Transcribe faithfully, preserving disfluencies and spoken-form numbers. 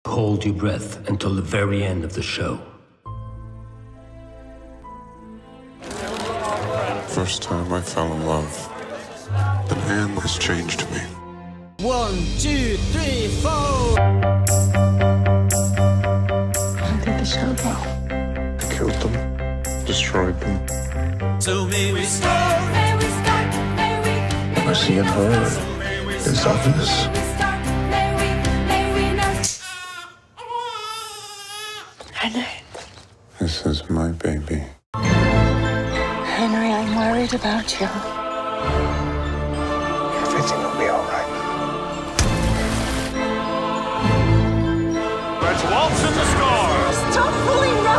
Hold your breath until the very end of the show. First time I fell in love. The man has changed me. One, two, three, four. How did the show go? I killed them, destroyed them. So may we start, may we start, may we. What I see in her is obvious. Henry. This is my baby. Henry, I'm worried about you. Everything will be all right. Let's waltz in the score. Stop pulling